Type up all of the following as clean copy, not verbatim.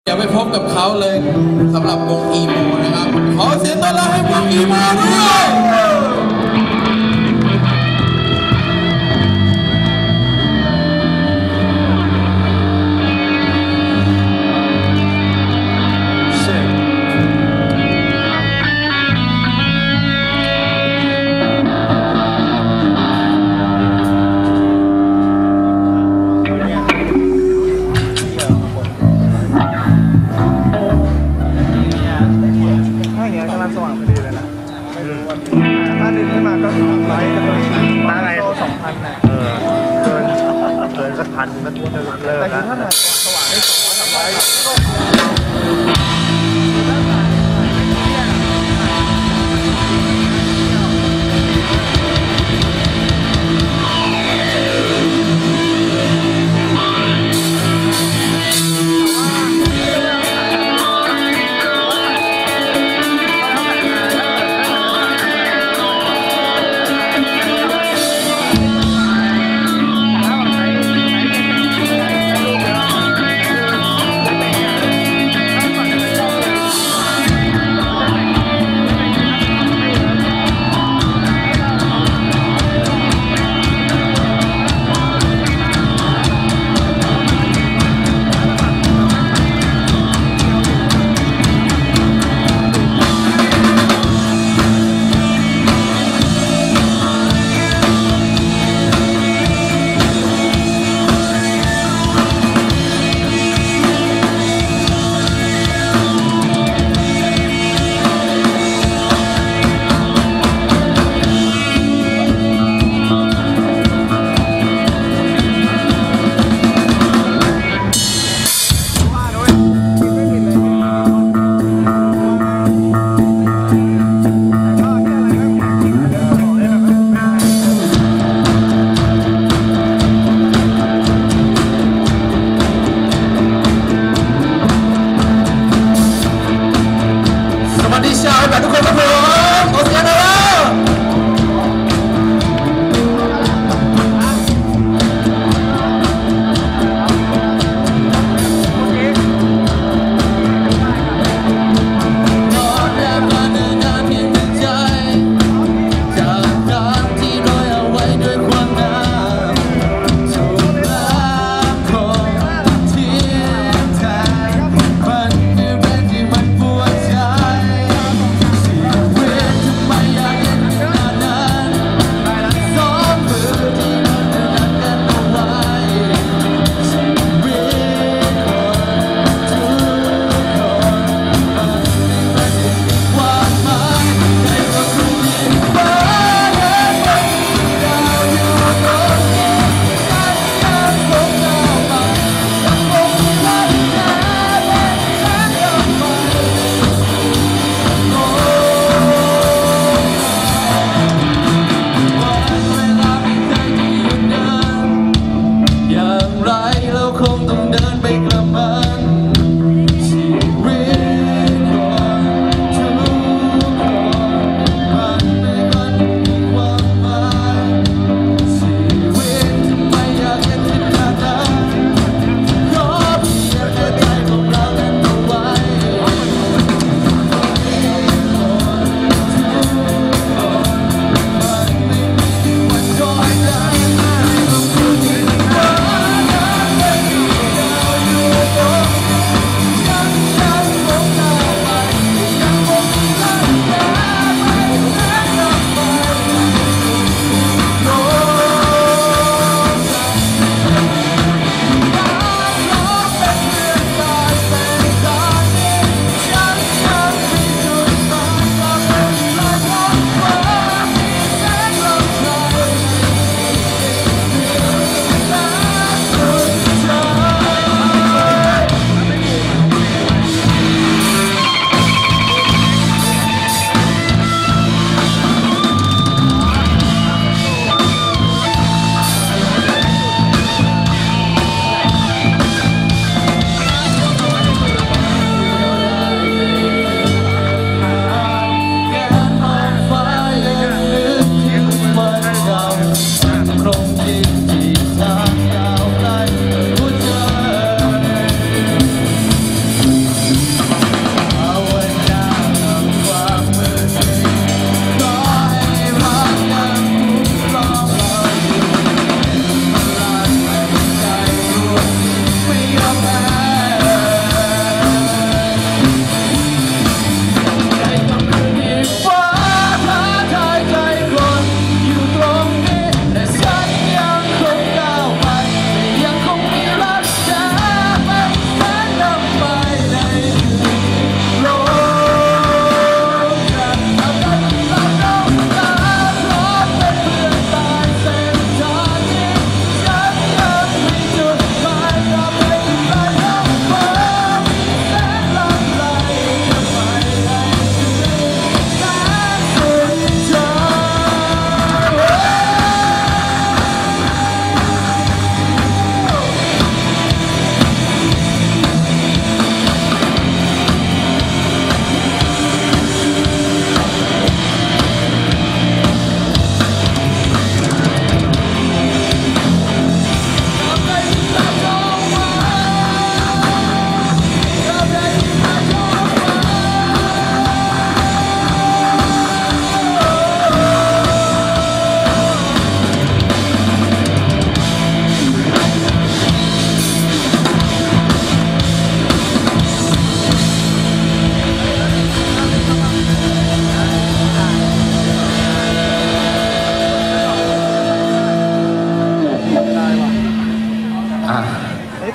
อย่าไปพบกับเขาเลยสำหรับวงอีโมนะครับขอเสียงต้อนรับให้วงอีโมด้วยสว่างพอดีเลยนะไม่รู้ว่าถ้าดึงขึ้นมาก็ไลฟ์กันเลยโล2,000นะเกินสักพันก็จะเลิกแล้วแต่ถ้าสว่างได้2,000ไลฟ์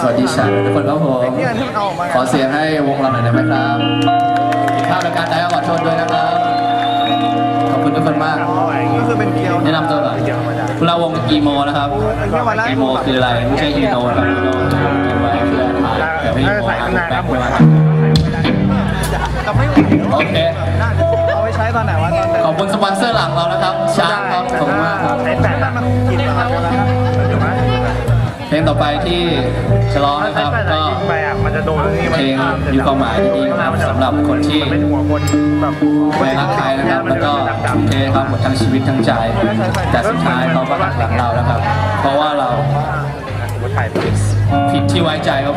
สวัสดีชาวทุกคนครับผมที่อันที่มันเอาออกมาขอเสียงให้วงเราหน่อยได้ไหมครับข้าวรายการได้ขอโทษด้วยนะครับขอบคุณทุกคนมากก็คือเป็นเกียวแนะนำตัวก่อนพวกเราวงอีโมนะครับอีโมคืออะไรไม่ใช่ฮีโน่ครับฮีโน่คือไว้เพื่อถ่ายแต่ไม่ฮีโม่ครับแบ็คไม่ว่าครับกับไม่ไหวโอเคเอาไว้ใช้ตอนไหนวะตอนขอบคุณสปอนเซอร์หลักเรานะครับช้างครับขอบคุณมากครับไอ้แปดมันกินมาแล้วนะครับถูกไหมเพลงต่อไปที่จะร้องนะครับก็ไปอ่ะมันจะโดนตรงนี้เพลงมีความหมายที่ดีครับสำหรับคนที่ไม่หัวคนแบบไม่รักใครนะครับแล้วก็ทุ่มเทครับหมดทั้งชีวิตทั้งใจ แต่สุดท้ายเขาก็หักหลังเรานะครับ เพราะว่าเราถ่ายผิดที่ไว้ใจครับ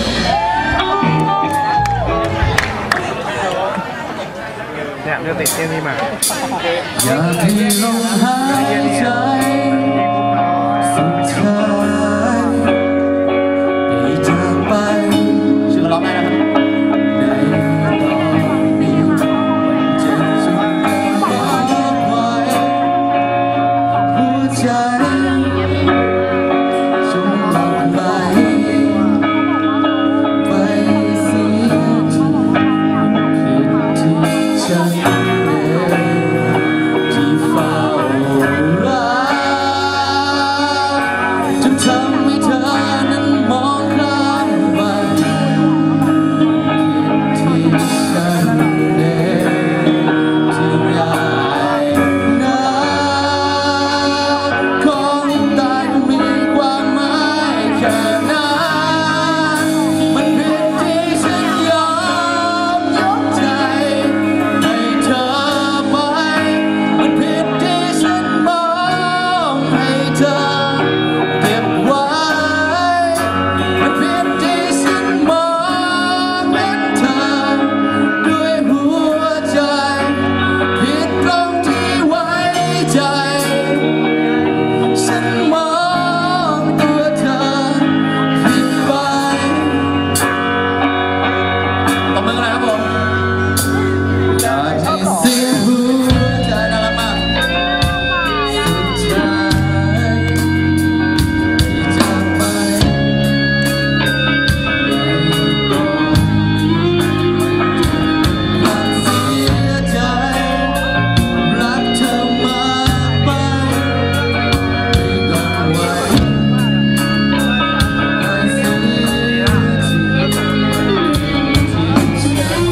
เนี่ยเรื่องติดที่นี่มาอยากให้ลมหายใจสุดท้ายได้จากไปชื่อร้องได้นะครับในตอนนี้เจ็บจนบอกไว้หัวใจจงหลับไหลไปเสียทีผิดที่ฉันที่เฝ้ารักจนทำให้เธอนั้นมองข้ามไปผิดที่ฉันเองที่ร้ายนักของตายก็มีความหมายแค่นั้นมันผิดที่ฉันยอมยกใจให้เธอไปมันผิดที่ฉันมองให้เธอเก็บไว้มันผิดที่ฉันมองเห็นเธอด้วยหัวใจผิดตรงที่ไว้ใจฉันมองตัวเธอผิดไปตบมือกันหน่อยครับผมอยากให้เสียงหัวใจน่ารักมากสุดท้ายที่จากไปรักเสียใจรักเธอมากไปไม่ต้องไว้ให้เสียทีที่ฉัน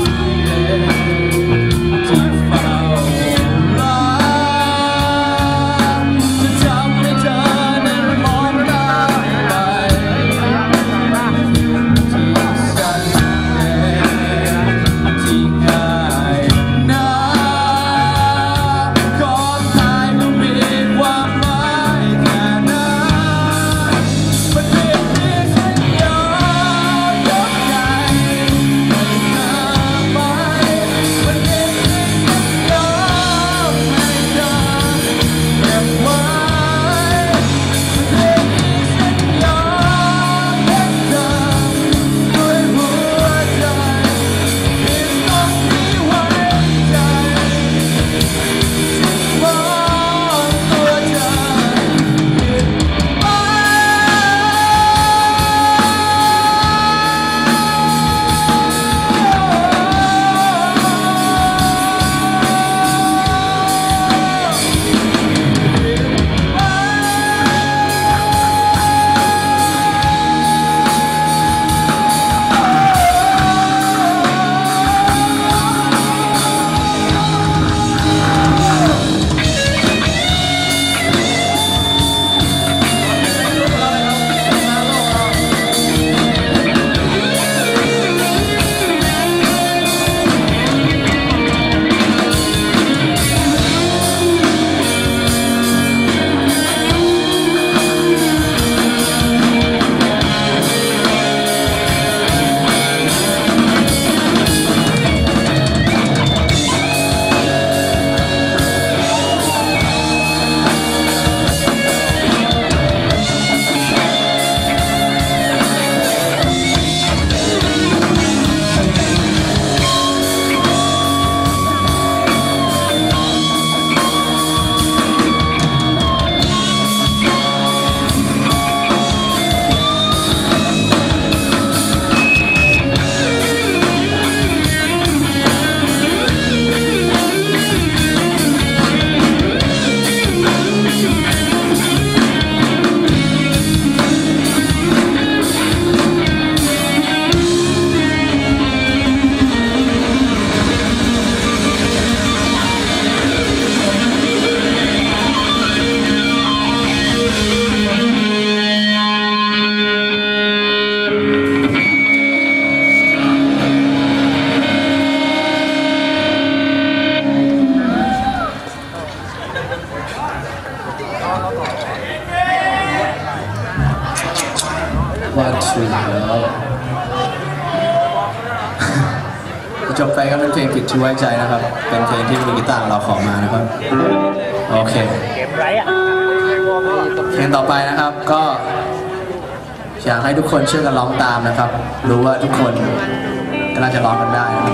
จบไปก็เป็นเพลงผิดที่ไว้ใจนะครับ เป็นเพลงที่มือกีตาร์เราขอมานะครับโอเคเกมไรอ่ะเพลงต่อไปนะครับก็อยากให้ทุกคนช่วยกันร้องตามนะครับ รู้ว่าทุกคนก็น่าจะร้องกันได้นะครับ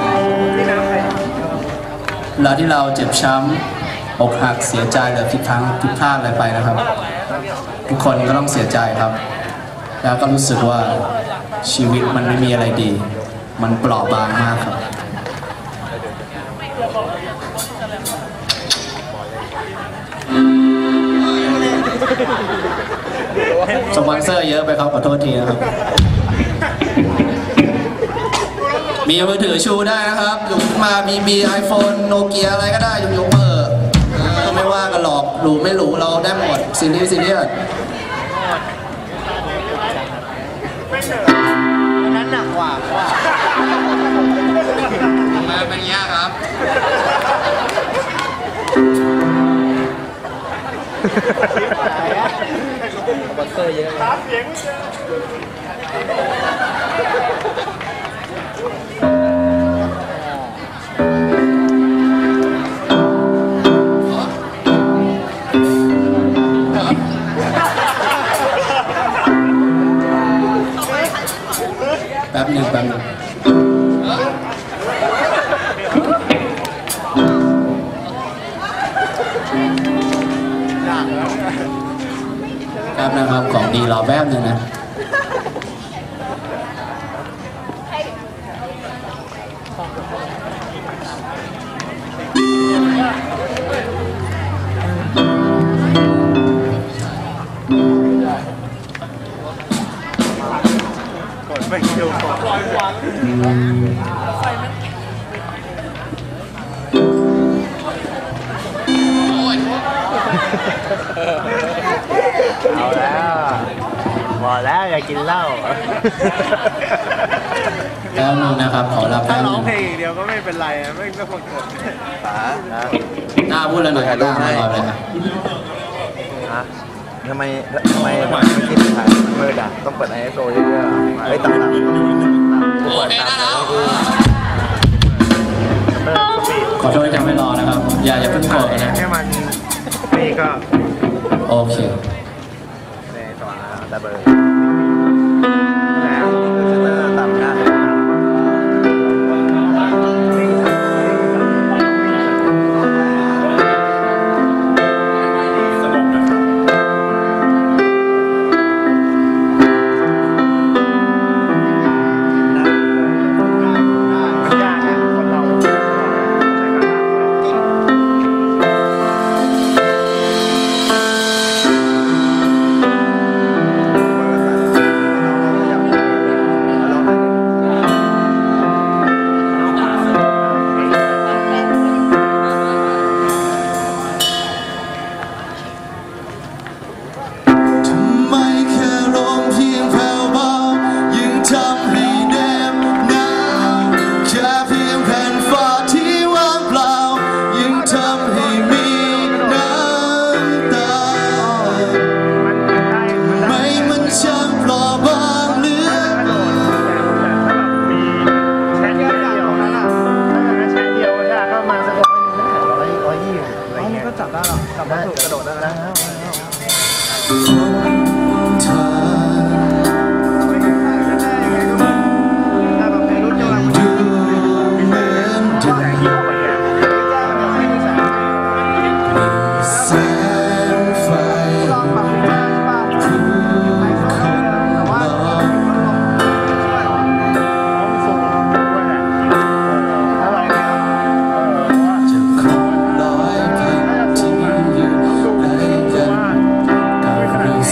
เวลาที่เราเจ็บช้ำอกหักเสียใจหรือผิดพลาดอะไรไปนะครับ ทุกคนก็ต้องเสียใจครับ แล้วก็รู้สึกว่าชีวิตมันไม่มีอะไรดี มันเปราะบางมากครับสปอนเซอร์เยอะไปครับขอโทษทีนะครับมีมือถือชูได้นะครับยกมามีไอโฟนโนเกียอะไรก็ได้ยกมือก็ไม่ว่ากันหรอกหรูไม่หรูเราได้หมดซีเรียสนั้นหนักกว่ามาเป็นยากครับบัตเตอร์เยอะแป๊บหนึ่งแป๊บนะครับของดีรอแป๊บหนึ่งนะไม่เกี่ยวกับลอยวันไฟมันเอาแล้วบอกแล้วอย่ากินเหล้าแล้วนึงนะครับขอรับแป๊บนึงร้องเพลงอย่างเดียวก็ไม่เป็นไรไม่ต้องกดหน้าพูดแล้วหน่อยหน้ารอเลยทำไมไม่คิดถ่ายมืดอ่ะต้องเปิด ISO เยอะๆเฮ้ยต่างๆโอเคนะครับขอโทษที่ทำให้รอนะครับอย่าเพิ่งกดนะแค่มันนี่ก็โอเคในตัวดับเบิลแล้วจะตามงานจับได้หรอจับได้กระโดดได้แล้วส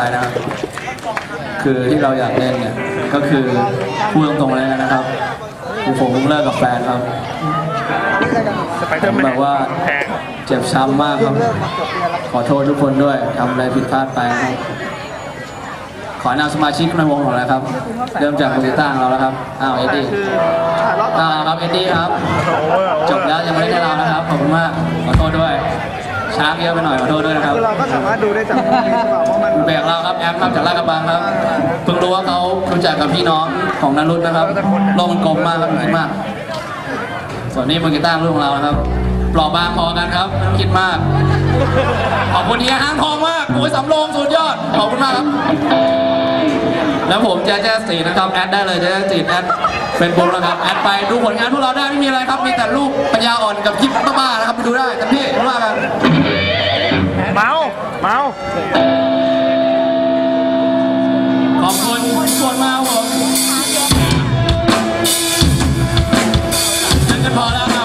นะครับคือที่เราอยากเล่นเนี่ยก็คือพูดตรงๆเลยนะครับคือผมเพิ่งเลิกกับแฟนครับผมแบบว่าเจ็บช้ำมากครับขอโทษทุกคนด้วยทำอะไรผิดพลาดไปครับขอนำสมาชิกในวงของเราครับเริ่มจากมือกีตาร์ของเราแล้วครับเอ็ดดี้ครับเอ็ดดี้ครับจบแล้วยังไม่ได้ให้เรานะครับขอบคุณมากขอโทษด้วยช้าเยอะไปหน่อยขอโทษด้วยนะครับคือเราก็สามารถดูได้จากตรงนี้ใช่ป่ะว่ามันเบรกเราครับแอมครับจากลาดกระบังครับเพิ่งรู้ว่าเขารู้จักกับพี่น้องของนารุตนะครับโลกมันกลมมากครับคิดมากส่วนนี้มือกีตาร์รุ่นของเรานะครับปลอบบางพอกันครับไม่ต้องคิดมากขอบคุณเฮียห้างทองมากโอ้ยสำโรงสุดยอดขอบคุณมากครับแล้วผมแจ๊สตีนะครับแอดได้เลยแจ๊สตีแอดเป็นบุ๊กนะครับแอดไปดูผลงานพวกเราได้ไม่มีอะไรครับมีแต่ลูกปัญญาอ่อนกับคลิปบ้าๆนะครับไปดูได้แต่พี่ว่ากันเมาขอบคุณทุกคนมากผมนั่นกันพอแล้วครับ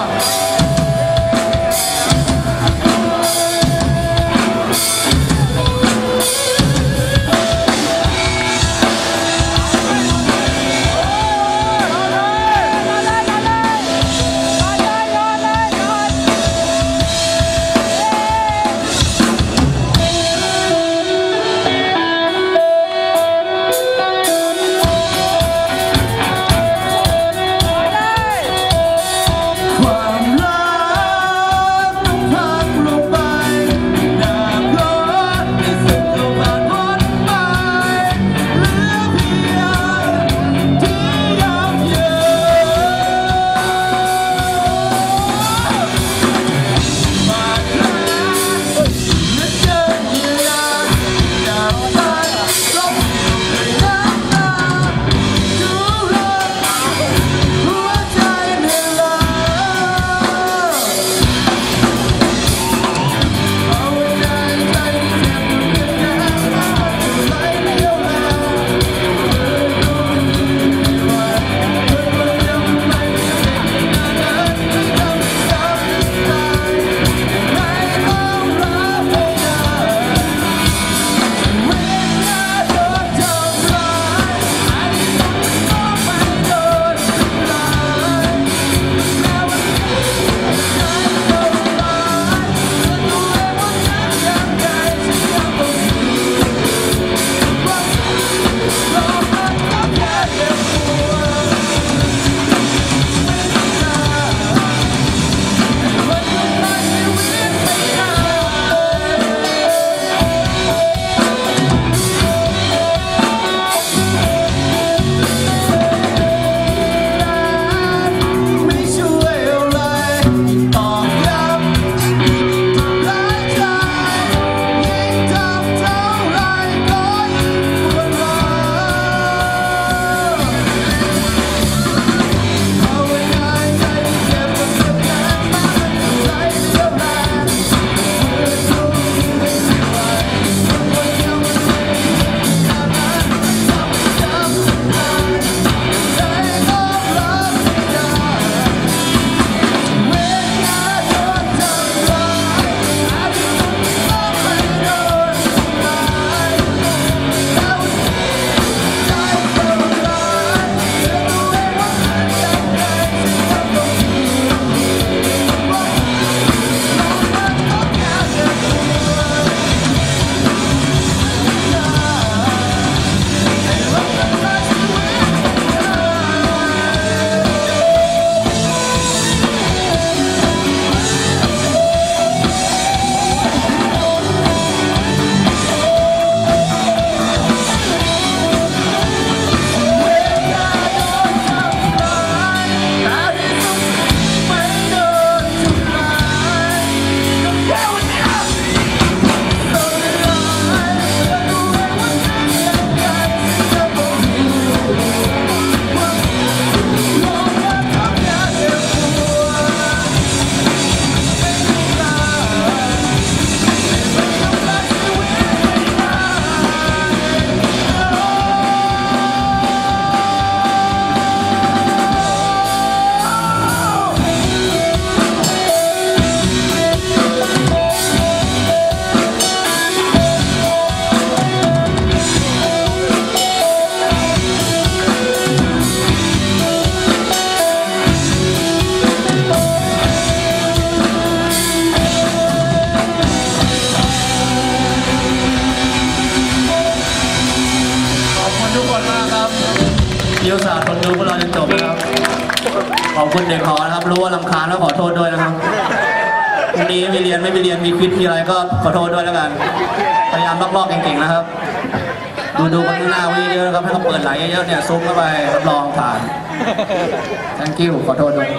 ขอบคุณเด็กหอนะครับรู้ว่ารำคาญแล้วขอโทษด้วยนะครับพรุ่งนี้ไม่เรียนไม่เรียนมีควิดมีอะไรก็ขอโทษด้วยแล้วกันพยายามลอกๆเก่งๆนะครับดูกันข้างหน้าไว้เยอะๆครับให้เขาเปิดไหลเยอะๆเนี่ยซุ้มเข้าไปรับรองผ่าน thank you ขอโทษด้วย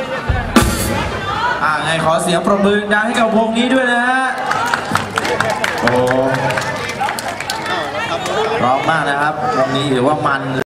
ไงขอเสียงปรบมือดังให้กับวงนี้ด้วยนะฮะโอ้ร้องมากนะครับวงนี้ถือว่ามัน